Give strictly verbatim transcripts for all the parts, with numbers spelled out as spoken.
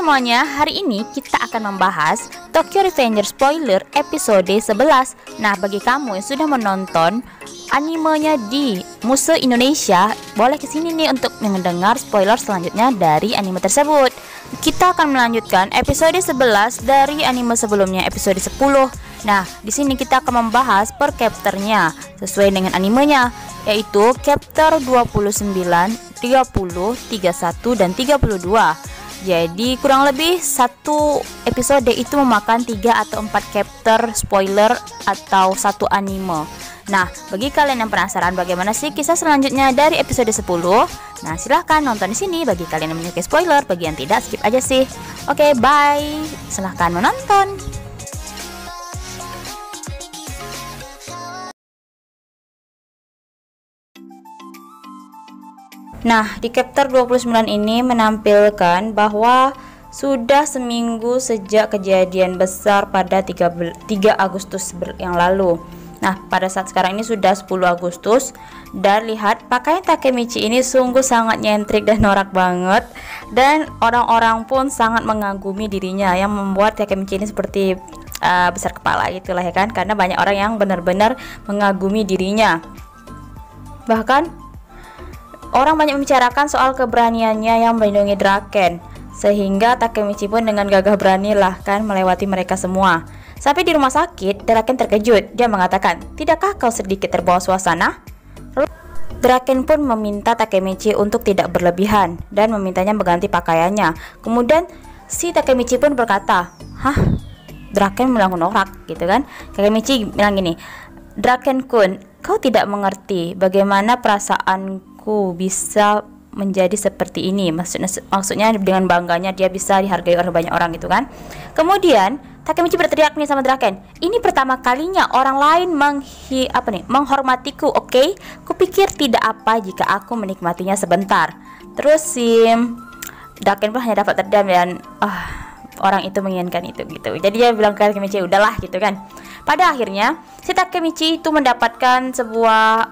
semuanya, hari ini kita akan membahas Tokyo Revengers spoiler episode sebelas. Nah, bagi kamu yang sudah menonton animenya di Muse Indonesia, boleh kesini nih untuk mendengar spoiler selanjutnya dari anime tersebut. Kita akan melanjutkan episode sebelas dari anime sebelumnya, episode sepuluh. Nah, di sini kita akan membahas per chapternya sesuai dengan animenya, yaitu chapter dua puluh sembilan, tiga puluh, tiga puluh satu, dan tiga puluh dua. Jadi kurang lebih satu episode itu memakan tiga atau empat chapter spoiler atau satu anime. Nah, bagi kalian yang penasaran bagaimana sih kisah selanjutnya dari episode sepuluh, nah silahkan nonton di sini. Bagi kalian yang menyukai spoiler, bagi yang tidak skip aja sih. Oke, bye. Silahkan menonton. Nah, di chapter dua puluh sembilan ini menampilkan bahwa sudah seminggu sejak kejadian besar pada tiga Agustus yang lalu. Nah, pada saat sekarang ini sudah sepuluh Agustus, dan lihat pakaian Takemichi ini sungguh sangat nyentrik dan norak banget, dan orang-orang pun sangat mengagumi dirinya yang membuat Takemichi ini seperti uh, besar kepala itulah ya kan, karena banyak orang yang benar-benar mengagumi dirinya. Bahkan orang banyak membicarakan soal keberaniannya yang melindungi Draken, sehingga Takemichi pun dengan gagah berani lah kan melewati mereka semua. Sampai di rumah sakit, Draken terkejut. Dia mengatakan, "Tidakkah kau sedikit terbawa suasana?" Lalu Draken pun meminta Takemichi untuk tidak berlebihan dan memintanya mengganti pakaiannya. Kemudian si Takemichi pun berkata, "Hah?" Draken bilang norak gitu kan. Takemichi bilang gini, "Draken-kun, kau tidak mengerti bagaimana perasaanku bisa menjadi seperti ini." Maksudnya, maksudnya dengan bangganya dia bisa dihargai oleh banyak orang gitu kan. Kemudian Takemichi berteriak nih sama Draken, "Ini pertama kalinya orang lain menghi apa nih menghormatiku, oke? Okay? Kupikir tidak apa jika aku menikmatinya sebentar." Terus si Draken pun hanya dapat terdiam dan ah, orang itu menginginkan itu gitu. Jadi dia bilang ke Takemichi, "Udahlah," gitu kan. Pada akhirnya si Takemichi itu mendapatkan sebuah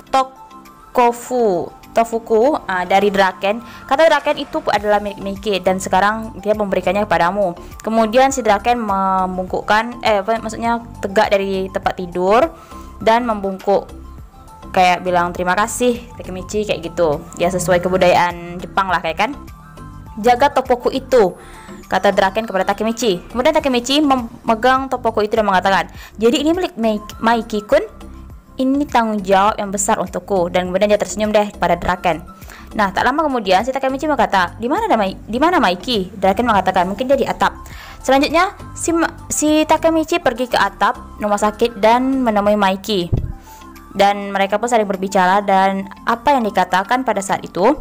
tokofu tofuku uh, dari Draken. Kata Draken itu adalah milik Miki dan sekarang dia memberikannya kepadamu. Kemudian si Draken membungkukkan eh apa, maksudnya tegak dari tempat tidur dan membungkuk kayak bilang terima kasih Takemichi kayak gitu. Ya sesuai kebudayaan Jepang lah kayak kan. "Jaga topoku itu," kata Draken kepada Takemichi. Kemudian Takemichi memegang topoku itu dan mengatakan, "Jadi ini milik Maiki-kun? Ini tanggung jawab yang besar untukku." Dan kemudian dia tersenyum deh pada Draken. Nah, tak lama kemudian si Takemichi berkata, "Di mana di mana Maiki?" Draken mengatakan, "Mungkin dia di atap." Selanjutnya si, si Takemichi pergi ke atap rumah sakit dan menemui Maiki. Dan mereka pun saling berbicara, dan apa yang dikatakan pada saat itu,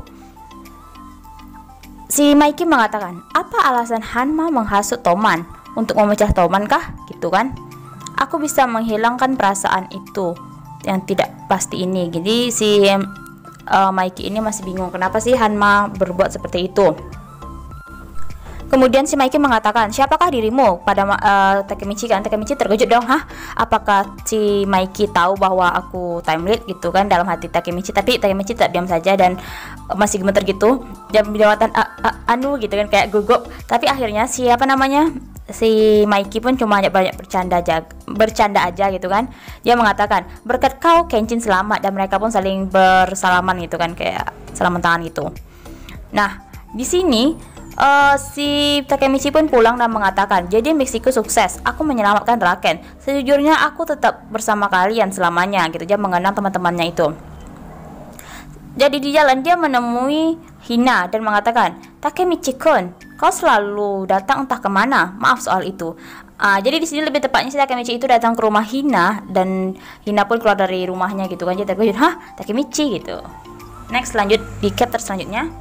si Maiki mengatakan, "Apa alasan Hanma menghasut Toman? Untuk memecah Toman kah?" Gitu kan. "Aku bisa menghilangkan perasaan itu yang tidak pasti ini." Jadi si uh, Maiki ini masih bingung kenapa sih Hanma berbuat seperti itu. Kemudian si Maiki mengatakan, "Siapakah dirimu?" pada uh, Takemichi kan. Takemichi terkejut dong, "Hah? Apakah si Maiki tahu bahwa aku time lead?" gitu kan dalam hati Takemichi. Tapi Takemichi tak diam saja dan uh, masih gemeter gitu. Dia bilang anu gitu kan kayak gugup. Tapi akhirnya siapa namanya? Si Maiki pun cuma banyak bercanda aja, bercanda aja gitu kan. Dia mengatakan, "Berkat kau Kenshin selamat," dan mereka pun saling bersalaman gitu kan kayak salaman tangan gitu. Nah, di sini uh, si Takemichi pun pulang dan mengatakan, "Jadi misiku sukses, aku menyelamatkan Draken. Sejujurnya aku tetap bersama kalian selamanya." Gitu. Dia mengenang teman-temannya itu. Jadi di jalan dia menemui Hina dan mengatakan, "Takemichi-kun, kau selalu datang entah kemana. Maaf soal itu." Uh, jadi di sini lebih tepatnya si Takemichi itu datang ke rumah Hina dan Hina pun keluar dari rumahnya gitu kan. Jadi terkejut, "Hah, Takemichi?" gitu. Next, lanjut di chapter selanjutnya.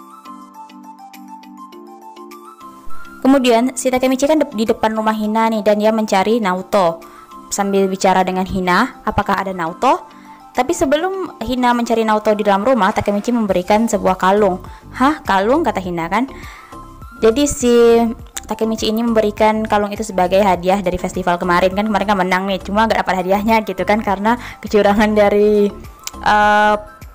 Kemudian si Takemichi kan di depan rumah Hina nih dan dia mencari Naoto sambil bicara dengan Hina, apakah ada Naoto? Tapi sebelum Hina mencari Naoto di dalam rumah, Takemichi memberikan sebuah kalung. "Hah, kalung?" kata Hina kan. Jadi si Takemichi ini memberikan kalung itu sebagai hadiah dari festival kemarin kan. Kemarin kan menang nih, cuma gak dapat hadiahnya gitu kan karena kecurangan dari uh,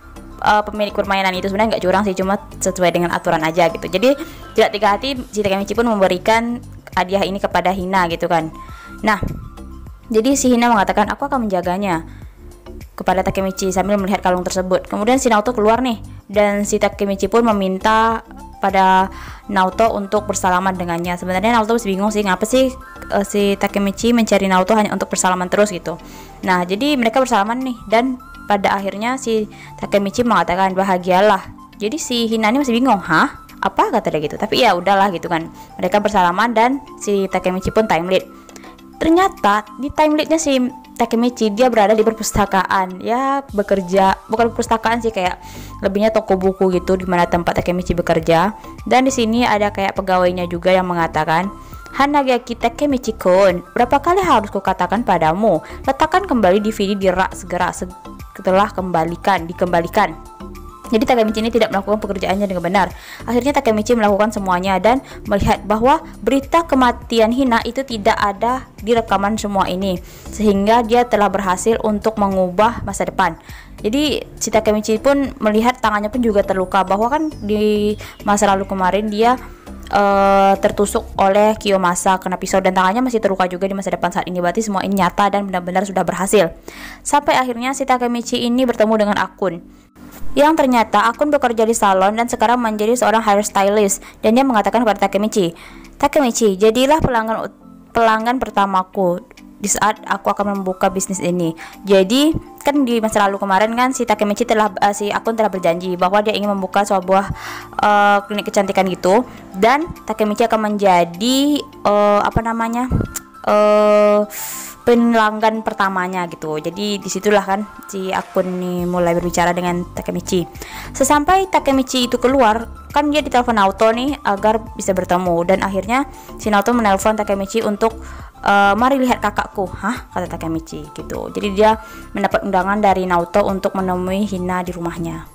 uh, pemilik permainan itu sebenarnya nggak curang sih, cuma sesuai dengan aturan aja gitu. Jadi tidak tiga hati, si Takemichi pun memberikan hadiah ini kepada Hina gitu kan. Nah, jadi si Hina mengatakan aku akan menjaganya kepada Takemichi sambil melihat kalung tersebut. Kemudian si Naoto keluar nih, dan si Takemichi pun meminta pada Naoto untuk bersalaman dengannya. Sebenarnya Naoto masih bingung sih, ngapa sih uh, si Takemichi mencari Naoto hanya untuk bersalaman terus gitu. Nah, jadi mereka bersalaman nih, dan pada akhirnya si Takemichi mengatakan bahagialah. Jadi si Hina ini masih bingung, hah? Apa kata dia gitu. Tapi ya udahlah gitu kan. Mereka bersalaman dan si Takemichi pun time lead. Ternyata di time leadnya si Takemichi dia berada di perpustakaan, ya bekerja, bukan perpustakaan sih, kayak lebihnya toko buku gitu di mana tempat Takemichi bekerja. Dan di sini ada kayak pegawainya juga yang mengatakan, Hanagaki Takemichi-kun, berapa kali harus kukatakan padamu, letakkan kembali D V D di rak segera setelah kembalikan, dikembalikan. Jadi Takemichi ini tidak melakukan pekerjaannya dengan benar. Akhirnya Takemichi melakukan semuanya dan melihat bahwa berita kematian Hina itu tidak ada di rekaman semua ini, sehingga dia telah berhasil untuk mengubah masa depan. Jadi si Takemichi pun melihat tangannya pun juga terluka, bahwa kan di masa lalu kemarin dia uh, tertusuk oleh Kiyomasa kena pisau dan tangannya masih terluka juga di masa depan saat ini. Berarti semua ini nyata dan benar-benar sudah berhasil. Sampai akhirnya si Takemichi ini bertemu dengan Akun, yang ternyata Akun bekerja di salon dan sekarang menjadi seorang hairstylist. Dan dia mengatakan kepada Takemichi, Takemichi, jadilah pelanggan pelanggan pertamaku di saat aku akan membuka bisnis ini. Jadi kan di masa lalu kemarin kan si Takemichi telah uh, si Akun telah berjanji bahwa dia ingin membuka sebuah uh, klinik kecantikan gitu, dan Takemichi akan menjadi uh, apa namanya uh, pelanggan pertamanya gitu. Jadi disitulah kan si Akun nih mulai berbicara dengan Takemichi. Sesampai Takemichi itu keluar, kan dia ditelepon Naoto nih agar bisa bertemu, dan akhirnya si Naoto menelpon Takemichi untuk e, mari lihat kakakku. Hah? Kata Takemichi gitu. Jadi dia mendapat undangan dari Naoto untuk menemui Hina di rumahnya.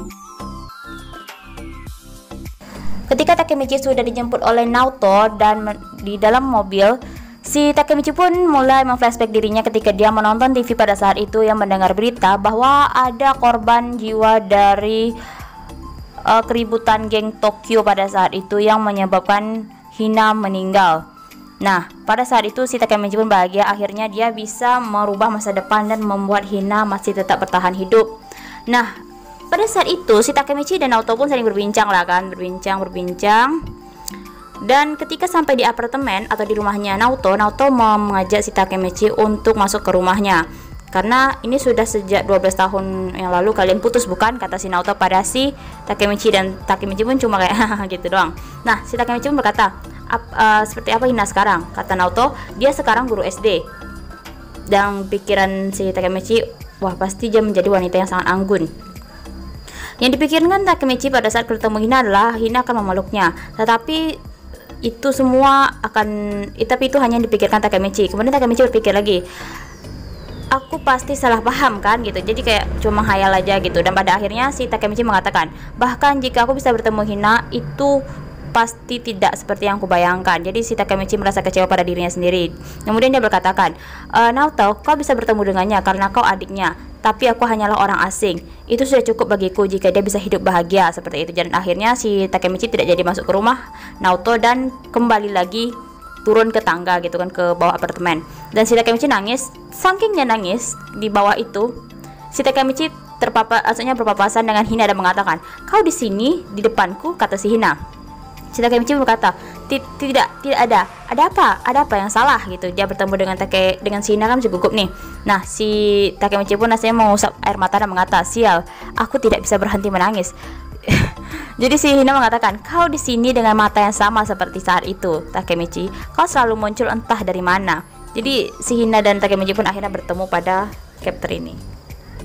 Ketika Takemichi sudah dijemput oleh Naoto dan di dalam mobil, si Takemichi pun mulai memflashback dirinya ketika dia menonton T V pada saat itu, yang mendengar berita bahwa ada korban jiwa dari uh, keributan geng Tokyo pada saat itu yang menyebabkan Hina meninggal. Nah, pada saat itu si Takemichi pun bahagia, akhirnya dia bisa merubah masa depan dan membuat Hina masih tetap bertahan hidup. Nah, pada saat itu si Takemichi dan Naoto pun saling berbincang lah kan, berbincang-berbincang. Dan ketika sampai di apartemen atau di rumahnya Naoto, Naoto mau mengajak si Takemichi untuk masuk ke rumahnya. Karena ini sudah sejak dua belas tahun yang lalu kalian putus bukan? Kata si Naoto pada si Takemichi, dan Takemichi pun cuma kayak gitu doang. Nah, si Takemichi pun berkata, Ap, uh, seperti apa Hina sekarang? Kata Naoto, dia sekarang guru S D. Dan pikiran si Takemichi, wah pasti dia menjadi wanita yang sangat anggun. Yang dipikirkan Takemichi pada saat bertemu Hina adalah Hina akan memeluknya. Tetapi itu semua akan tapi itu hanya dipikirkan Takemichi. Kemudian Takemichi berpikir lagi, aku pasti salah paham kan gitu, jadi kayak cuma hayal aja gitu. Dan pada akhirnya si Takemichi mengatakan, bahkan jika aku bisa bertemu Hina, itu pasti tidak seperti yang aku bayangkan. Jadi si Takemichi merasa kecewa pada dirinya sendiri. Kemudian dia berkatakan, e, Naoto, kau bisa bertemu dengannya karena kau adiknya, tapi aku hanyalah orang asing. Itu sudah cukup bagiku jika dia bisa hidup bahagia seperti itu. Dan akhirnya si Takemichi tidak jadi masuk ke rumah Naoto dan kembali lagi turun ke tangga gitu kan, ke bawah apartemen. Dan si Takemichi nangis, saking dia nangis di bawah itu, si Takemichi terpapa, aslinya berpapasan dengan Hina dan mengatakan, kau di sini di depanku, kata si Hina. Si Takemichi berkata, tidak, tidak ada. Ada apa? Ada apa yang salah gitu. Dia bertemu dengan Take dengan si Hina kan masih gugup nih. Nah, si Takemichi pun rasanya mengusap air mata dan mengata, sial, aku tidak bisa berhenti menangis. Jadi si Hina mengatakan, kau di sini dengan mata yang sama seperti saat itu, Takemichi. Kau selalu muncul entah dari mana. Jadi si Hina dan Takemichi pun akhirnya bertemu pada chapter ini.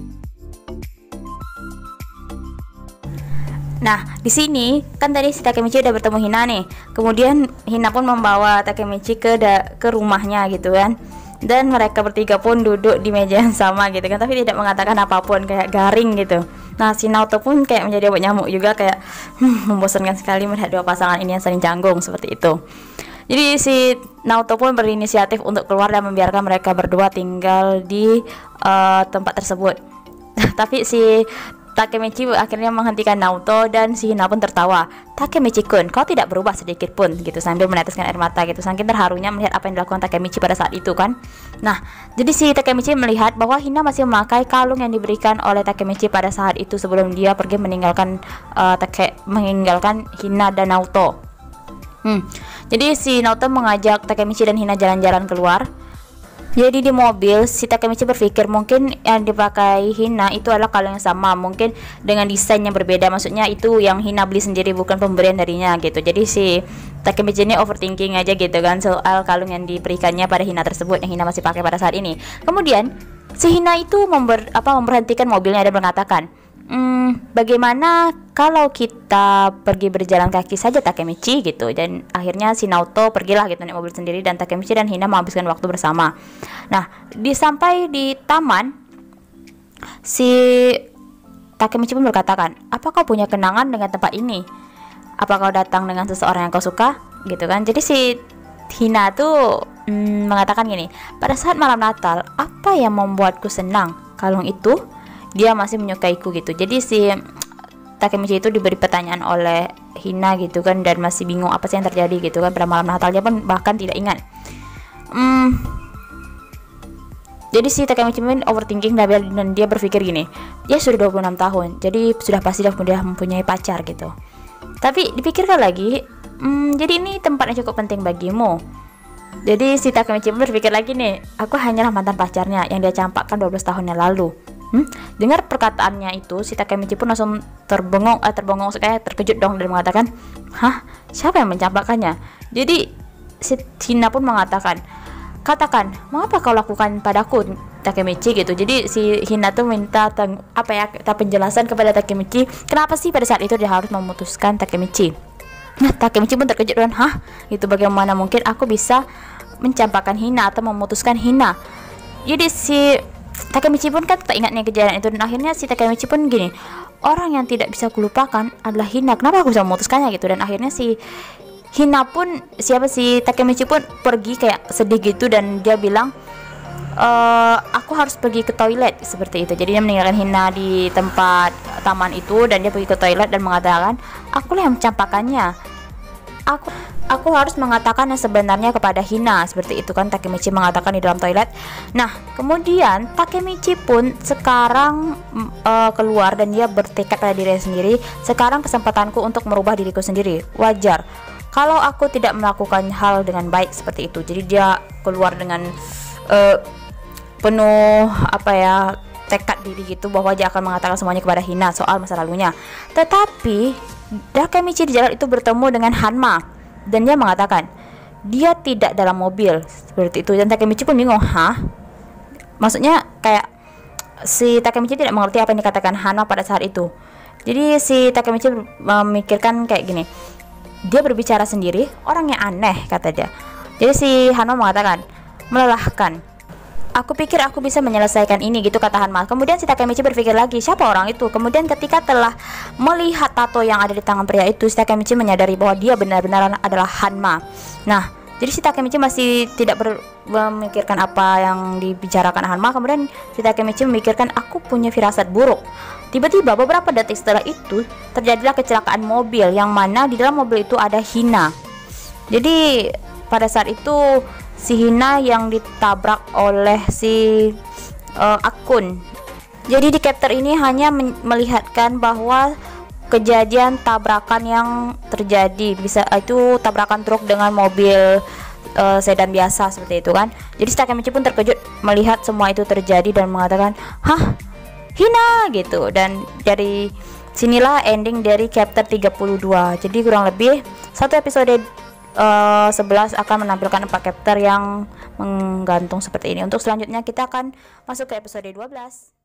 Nah, di sini kan tadi si Takemichi udah bertemu Hina nih. Kemudian Hina pun membawa Takemichi ke ke rumahnya gitu kan. Dan mereka bertiga pun duduk di meja yang sama gitu kan, tapi tidak mengatakan apapun, kayak garing gitu. Nah, si Naoto pun kayak menjadi obat nyamuk juga, kayak hmm, membosankan sekali melihat dua pasangan ini yang saling canggung seperti itu. Jadi si Naoto pun berinisiatif untuk keluar dan membiarkan mereka berdua tinggal di uh, tempat tersebut. Tapi si Takemichi akhirnya menghentikan Naoto dan si Hina pun tertawa. Takemichi-kun, kau tidak berubah sedikit pun gitu, sambil meneteskan air mata gitu, saking terharunya melihat apa yang dilakukan Takemichi pada saat itu kan. Nah, jadi si Takemichi melihat bahwa Hina masih memakai kalung yang diberikan oleh Takemichi pada saat itu sebelum dia pergi meninggalkan uh, Take meninggalkan Hina dan Naoto. Hmm. Jadi si Naoto mengajak Takemichi dan Hina jalan-jalan keluar. Jadi di mobil si Takemichi berpikir mungkin yang dipakai Hina itu adalah kalung yang sama, mungkin dengan desain yang berbeda. Maksudnya itu yang Hina beli sendiri, bukan pemberian darinya gitu. Jadi si Takemichi ini overthinking aja gitu kan soal kalung yang diberikannya pada Hina tersebut yang Hina masih pakai pada saat ini. Kemudian si Hina itu member, apa, memberhentikan mobilnya dan mengatakan, Hmm, bagaimana kalau kita pergi berjalan kaki saja Takemichi gitu. Dan akhirnya si Naoto pergilah gitu naik mobil sendiri dan Takemichi dan Hina menghabiskan waktu bersama. Nah, di sampai di taman, si Takemichi pun berkatakan, apa kau punya kenangan dengan tempat ini? Apa kau datang dengan seseorang yang kau suka? Gitu kan. Jadi si Hina tuh hmm, mengatakan gini, pada saat malam Natal, apa yang membuatku senang? Kalung itu, dia masih menyukaiku gitu. Jadi si Takemichi itu diberi pertanyaan oleh Hina gitu kan, dan masih bingung apa sih yang terjadi gitu kan pada malam Natalnya pun bahkan tidak ingat. Hmm, jadi si Takemichi pun overthinking dan dia berpikir gini, ya sudah dua puluh enam tahun, jadi sudah pasti dah mempunyai pacar gitu. Tapi dipikirkan lagi, hmm, jadi ini tempat yang cukup penting bagimu. Jadi si Takemichi pun berpikir lagi nih, aku hanyalah mantan pacarnya yang dia campakkan dua belas tahun yang lalu. Hmm? Dengar perkataannya itu, si Takemichi pun langsung terbengong, eh, terbengong kayak terkejut dong dan mengatakan, hah, siapa yang mencampakkannya? Jadi si Hina pun mengatakan, katakan, mengapa kau lakukan padaku Takemichi gitu. Jadi si Hina tuh minta teng, apa ya, kita penjelasan kepada Takemichi, kenapa sih pada saat itu dia harus memutuskan Takemichi. Nah, Takemichi pun terkejut dan, hah, itu bagaimana mungkin aku bisa mencampakkan Hina atau memutuskan Hina. Jadi si Takemichi pun kan tak ingat nih kejadian itu, dan akhirnya si Takemichi pun gini, orang yang tidak bisa kulupakan adalah Hina, kenapa aku bisa memutuskannya gitu. Dan akhirnya si Hina pun, siapa si Takemichi pun pergi kayak sedih gitu, dan dia bilang, e, aku harus pergi ke toilet seperti itu. Jadi dia meninggalkan Hina di tempat taman itu dan dia pergi ke toilet dan mengatakan, akulah yang mencampakkannya, aku aku harus mengatakan yang sebenarnya kepada Hina, seperti itu kan Takemichi mengatakan di dalam toilet. Nah, kemudian Takemichi pun sekarang uh, keluar dan dia bertekad pada dirinya sendiri, sekarang kesempatanku untuk merubah diriku sendiri. Wajar kalau aku tidak melakukan hal dengan baik seperti itu. Jadi dia keluar dengan uh, penuh apa ya, tekad diri gitu, bahwa dia akan mengatakan semuanya kepada Hina soal masa lalunya. Tetapi Takemichi di jalan itu bertemu dengan Hanma dan dia mengatakan dia tidak dalam mobil seperti itu. Dan Takemichi pun bingung, hah? Maksudnya kayak si Takemichi tidak mengerti apa yang dikatakan Hanma pada saat itu. Jadi si Takemichi memikirkan kayak gini, dia berbicara sendiri, orang yang aneh kata dia. Jadi si Hanma mengatakan, melelahkan. Aku pikir aku bisa menyelesaikan ini gitu kata Hanma. Kemudian si Takemichi berpikir lagi, siapa orang itu? Kemudian ketika telah melihat tato yang ada di tangan pria itu, si Takemichi menyadari bahwa dia benar-benar adalah Hanma. Nah, jadi si Takemichi masih tidak ber memikirkan apa yang dibicarakan Hanma. Kemudian si Takemichi memikirkan, aku punya firasat buruk. Tiba-tiba beberapa detik setelah itu terjadilah kecelakaan mobil, yang mana di dalam mobil itu ada Hina. Jadi pada saat itu si Hina yang ditabrak oleh si uh, Akun. Jadi di chapter ini hanya melihatkan bahwa kejadian tabrakan yang terjadi, bisa itu tabrakan truk dengan mobil uh, sedan biasa seperti itu kan. Jadi Takemichi pun terkejut melihat semua itu terjadi dan mengatakan, hah, Hina gitu. Dan dari sinilah ending dari chapter tiga puluh dua. Jadi kurang lebih satu episode Uh, sebelas akan menampilkan empat chapter yang menggantung seperti ini. Untuk selanjutnya kita akan masuk ke episode dua belas.